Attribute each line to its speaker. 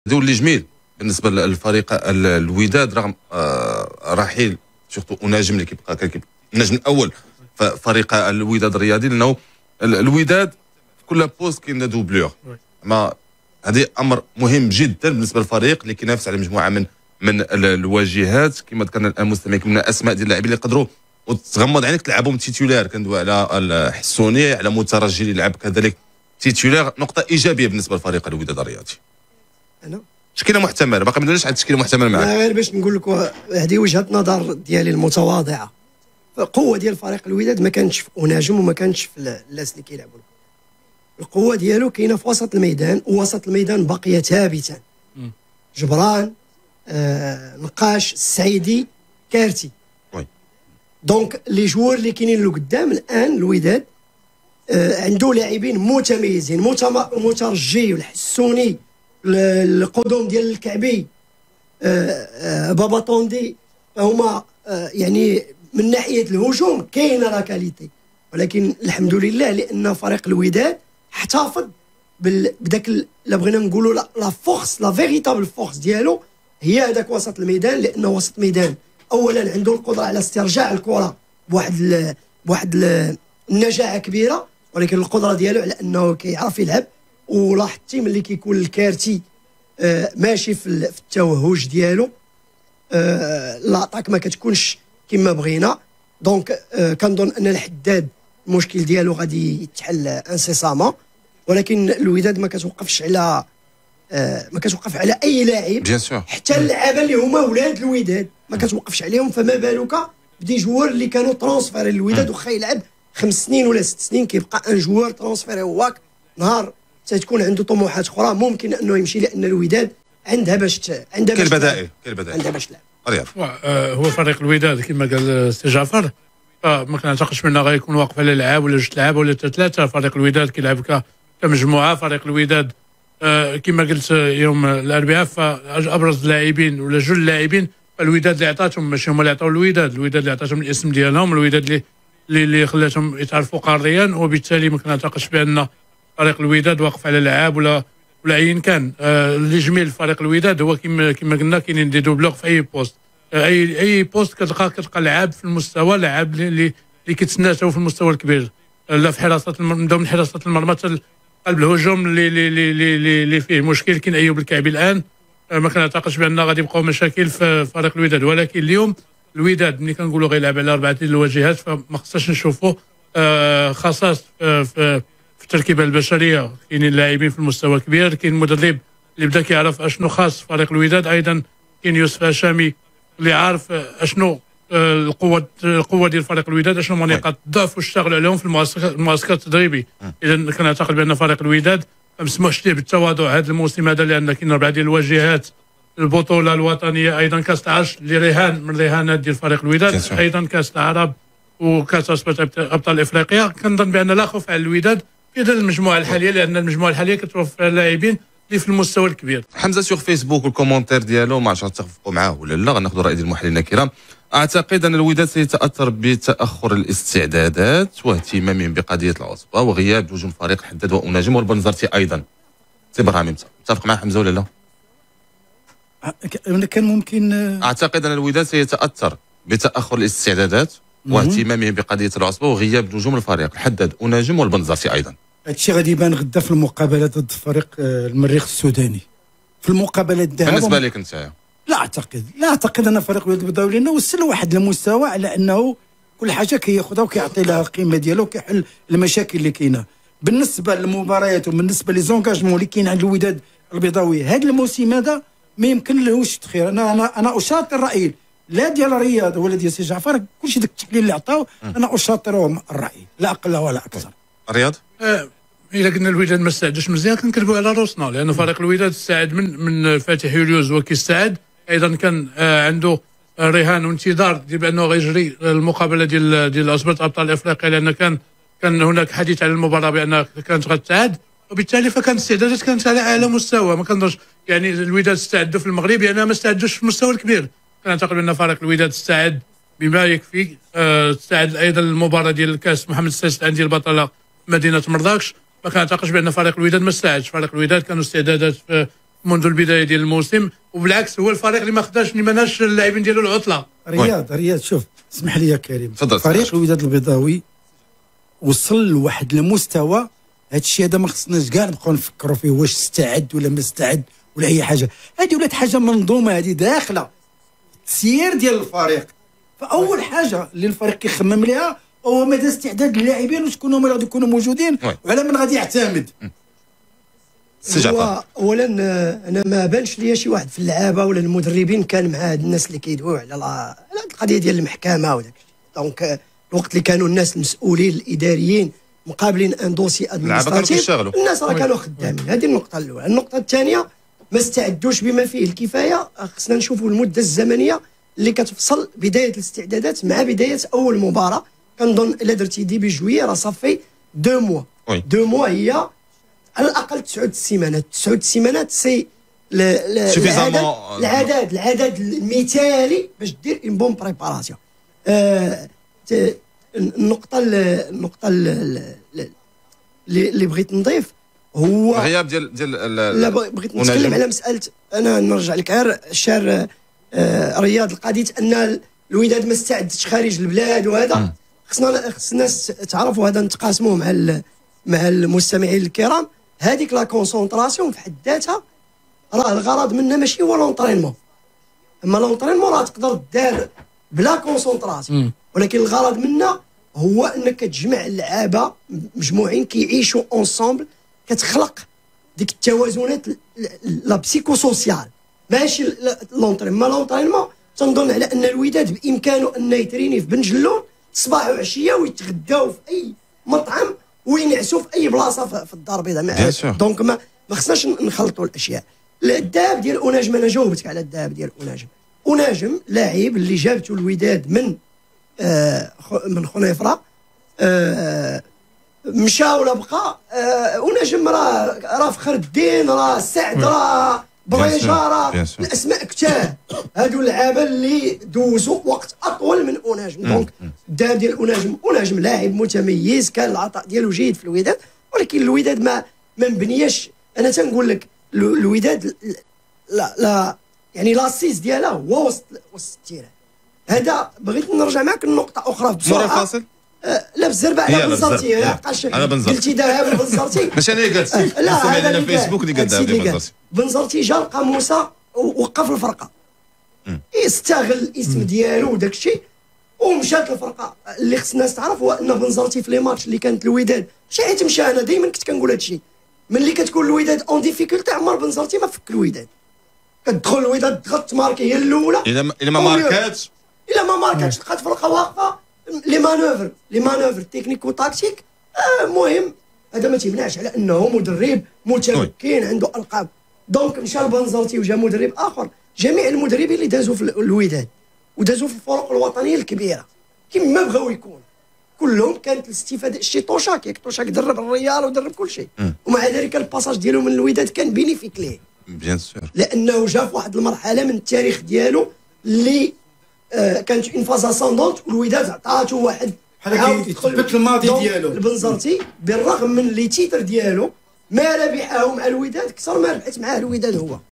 Speaker 1: واللي جميل بالنسبه للفريق الوداد رغم رحيل سورتو اناجم اللي كيبقى النجم الاول فريق الوداد الرياضي، لانه الوداد في كل بوست كاين دوبلور. ما هذا امر مهم جدا بالنسبه للفريق اللي كينافس على مجموعه من الواجهات. كما ذكرنا الان مستمعين من الاسماء ديال اللاعبين اللي يقدروا وتغمض عينك تلعبهم تيتولار. كندوي على الحسوني، على مترجي اللي لعب كذلك تيتولار، نقطه ايجابيه بالنسبه لفريق الوداد الرياضي.
Speaker 2: انا
Speaker 1: تشكيله محتمله، باقي ما درناش على التشكيله المحتمله معاك.
Speaker 2: غير باش نقول لك هذه وجهه نظر ديالي المتواضعه. القوه ديال فريق الوداد ما كانتش في اناجم وما كانتش في الناس اللي كيلعبوا. القوه ديالو كاينه في وسط الميدان، ووسط الميدان بقي ثابتا. جبران، نقاش، السعيدي، كارتي. دونك لي جوار اللي كاينين له قدام الان الوداد عنده لاعبين متميزين، مترجي والحسوني، القدوم ديال الكعبي، بابا طوندي، هما يعني من ناحيه الهجوم كاينه لا كاليتي. ولكن الحمد لله لان فريق الوداد احتفظ بداك لا بغينا نقولوا لا فورس، لا فيريتابل فورس ديالو هي هذاك وسط الميدان. لانه وسط الميدان اولا عنده القدره على استرجاع الكره بواحد النجاعه كبيره، ولكن القدره ديالو على انه كيعرف يلعب. ولاحظتي ملي كيكون الكارتي ماشي في التوهج ديالو لاطاك ما كتكونش كما بغينا. دونك كنظن ان الحداد المشكل ديالو غادي يتحل انسيسامون. ولكن الوداد ما كتوقف على اي لاعب، حتى اللعابه اللي هما ولاد الوداد ما كتوقفش عليهم. فما بالك بدي جوار اللي كانوا ترونسفير للوداد واخا يلعب 5 سنين ولا 6 سنين، كيبقى ان جوار ترونسفير هواك نهار تكون عنده طموحات اخرى ممكن انه يمشي. لان الوداد عندها كاين بدائل عندها باش تلعب.
Speaker 1: رياض
Speaker 3: هو فريق الوداد كما قال سي جعفر ما كنعتقدش بانه غيكون واقف على لعاب ولا 2 لعاب ولا 3. فريق الوداد كيلعب كمجموعه. فريق الوداد كما قلت يوم الاربعاء فابرز لاعبين ولا جوج لاعبين الوداد اللي عطاتهم، ماشي هما اللي عطاو الوداد اللي عطاتهم الاسم ديالهم، الوداد اللي خلاتهم يتعرفوا قاريا. وبالتالي ما كنعتقدش بان فريق الوداد واقف على لعاب ولا ايا كان. اللي جميل فريق الوداد هو كما قلنا كاينين دي دوبلور في اي بوست. اي بوست كتلقى لعاب في المستوى، لعاب اللي كيتسناسوا في المستوى الكبير، لا في حراسه نبداو من حراسه المرمى قلب الهجوم اللي فيه مشكل. كاين ايوب الكعبي الان ما كنعتقدش بان غادي يبقاو مشاكل في فريق الوداد. ولكن اليوم الوداد ملي كنقولوا غيلعب على 4 ديال الواجهات فما خصناش نشوفوا خصاص في التركيبه البشريه. كاينين لاعبين في المستوى الكبير، كاين مدرب اللي بدا كيعرف اشنو خاص فريق الوداد، ايضا كاين يوسف هشامي اللي عارف اشنو القوه ديال فريق الوداد، اشنو هما نقاط الضعف واشتغلوا عليهم في المعسكر التدريبي. اذا كنعتقد بان فريق الوداد ما مسموحش ليه بالتواضع هذا الموسم هذا، لان كاين 4 ديال الواجهات، البطوله الوطنيه، ايضا كاس العرش اللي رهان من رهانات ديال فريق الوداد، ايضا كاس العرب وكاس ابطال افريقيا. كنظن بان لا خوف على الوداد في هذه المجموعه الحاليه، لان المجموعه الحاليه كتوفر لاعبين اللي في المستوى الكبير.
Speaker 1: حمزه سور فيسبوك والكومونتير ديالو ما عرفتش تتفقوا معاه ولا لا، غناخذ الراي ديال المحللين الكرام. اعتقد ان الوداد سيتاثر بتاخر الاستعدادات واهتمامهم بقضيه العصبه وغياب نجوم فريق حداد واناجم والبنزرتي ايضا. سي ابراهيم متفق مع حمزه ولا لا؟
Speaker 4: كان ممكن
Speaker 1: اعتقد ان الوداد سيتاثر بتاخر الاستعدادات واهتمامهم بقضيه العصبه وغياب نجوم الفريق الحداد اناجم والبنزرتي ايضا.
Speaker 4: هادشي غادي يبان غدا في المقابله ضد فريق المريخ السوداني. في المقابله الذهاب
Speaker 1: بالنسبه لك انت؟
Speaker 4: لا اعتقد ان فريق الوداد بداو لنا وصل لواحد المستوى على انه كل حاجه كياخذها وكيعطي لها القيمه ديالها وكيحل المشاكل اللي كاينه. بالنسبه للمباريات وبالنسبه لي زونكاجمون اللي كاين عند الوداد البيضاوي هذا الموسم هذا ما يمكن لهوش تخير. انا اشاطر الراي لا ديال الرياض ولا ديال سي جعفر، كلشي داك التحليل اللي عطاو انا اشاطرهم الراي لا اقل ولا اكثر.
Speaker 1: رياض
Speaker 3: الا قلنا الوداد ما استعدش مزيان كنكذبوا على روسنا، لان فريق الوداد استعد من فاتح يوليوز وكيستعد. ايضا كان عنده رهان وانتظار ديال بانه غيجري المقابله ديال عصبه ابطال افريقيا، لان كان هناك حديث على المباراه بان كانت غتعاد، وبالتالي فكانت الاستعدادات كانت على اعلى مستوى. ما كنظنش يعني الوداد استعدوا في المغرب لان ما استعدوش في المستوى الكبير. كنعتقد ان فريق الوداد استعد بما يكفي. استعد ايضا المباراه ديال الكاس محمد السادس ديال البطله مدينه مرداكش. ما كنعتقدش بان فريق الوداد ما استعدش. فريق الوداد كانوا استعدادات في منذ البدايه ديال الموسم، وبالعكس هو الفريق اللي ما خداش اللي ما ناش اللاعبين ديالو العطله.
Speaker 4: رياض شوف اسمح لي يا كريم،
Speaker 1: تفضل.
Speaker 4: فريق الوداد البيضاوي وصل لواحد المستوى، هذا الشيء هذا ما خصناش كاع نبقاو نفكروا فيه واش استعد ولا ما استعد ولا اي حاجه. هذه ولات حاجه منظومه، هذه داخله التسيير ديال الفريق. فاول حاجه اللي الفريق كيخمم لها هو مدى استعداد اللاعبين وشكون هما اللي غادي يكونوا موجودين وعلى من غادي يعتمد.
Speaker 2: هو اولا انا ما بانش ليا شي واحد في اللعابه ولا المدربين كان مع هاد الناس اللي كيدويو على القضيه ديال المحكمه وداك الشيء. دونك الوقت اللي كانوا الناس المسؤولين الاداريين مقابلين ان دوسي ادمنستراتيف، الناس راه كانوا خدامين. هذه النقطه الاولى. النقطه الثانيه ما استعدوش بما فيه الكفايه. خصنا نشوفوا المده الزمنيه اللي كتفصل بدايه الاستعدادات مع بدايه اول مباراه. كنظن الا درتي ديبي جويي راه صافي 2 موا. 2 موا هي على الاقل 9 السيمانات. 9 السيمانات سي العدد المثالي باش دير اون بون بريباراسيون. النقطه اللي بغيت نضيف هو
Speaker 1: الغياب ديال
Speaker 2: لا بغيت نتكلم على مساله. انا نرجع لك غير الشهر رياض القضيه ان الوداد ما استعدش خارج البلاد، وهذا خصنا الناس تعرفوا. هذا نتقاسموه مع المستمعين الكرام. هذيك لا كونسونطراسيون في حد ذاتها راه الغرض منها ماشي هو لونطرينمون، اما لونطرينمون راه تقدر دار بلا كونسونطراسيون، ولكن الغرض منها هو انك كتجمع اللعابه مجموعين كيعيشوا اونصومبل، كتخلق ديك التوازنات لا بسيكو سوسيال. ماشي لونطرينمون تنظن على ان الوداد بامكانه انه يتريني في بن جلون صباح وعشيه ويتغداو في اي مطعم وينعسوا في اي بلاصه في الدار البيضاء. دونك ما خصناش نخلطوا الاشياء. الذهاب ديال اوناجم، انا جاوبتك على الذهاب ديال اوناجم لاعب اللي جابته الوداد من خنيفره، مشى ولا بقى. اوناجم راه فخر الدين، راه سعد، راه بريجه، راه الاسماء كتار. هادو اللعابه اللي دوزوا وقت اطول من اوناجم. دونك الذهاب ديال اوناجم لاعب متميز، كان العطاء ديالو جيد في الوداد، ولكن الوداد ما مبنياش. انا تنقول لك الوداد لا يعني لاسيس ديالها هو وسط التيران. هذا بغيت نرجع معك لنقطه اخرى بسرعه.
Speaker 1: مورا الفاصل
Speaker 2: لا بالزربه على بنزرتي. لحقاش قلتي ذهاب لبنزرتي
Speaker 1: ماشي انا اللي قلت،
Speaker 2: لا هذا
Speaker 1: اللي فيسبوك اللي قال ذهاب لبنزرتي.
Speaker 2: بنزرتي جا لقى موسى ووقف الفرقه، يستغل الاسم ديالو وداك الشيء ومشات الفرقه. اللي خص الناس تعرف هو ان بنزرتي في لي ماتش اللي كانت الوداد شي تمشى. انا دائما كنت كنقول هذا الشيء، ملي كتكون الوداد اون ديفيكولتي عمر بنزرتي ما فك الوداد. كتدخل الوداد تغط ماركي هي الاولى،
Speaker 1: الا ما ماركاتش
Speaker 2: لقات فرقه واقفه. لي مانوفر تكنيكو تاكتيك مهم. هذا ما تيمنعش على انه مدرب متمكن عنده القاب. دونك مشى لبنزرتي وجا مدرب اخر. جميع المدربين اللي دازوا في الوداد ودازوا في الفرق الوطنيه الكبيره كما بغاو يكون كلهم كانت الاستفاده. شي طوشاك درب الريال ودرب كل شيء، ومع ذلك الباساج ديالو من الوداد كان بينيفيك ليه،
Speaker 1: بيان سور،
Speaker 2: لانه جا في واحد المرحله من التاريخ ديالو اللي كانت اون فاز اسوندونت، والوداد عطاتو واحد
Speaker 4: بحال كيثبت الماضي ديالو.
Speaker 2: البنزرتي بالرغم من لي تيتر ديالو ما ربحه مع الوداد اكثر ما ربحت معاه الوداد هو.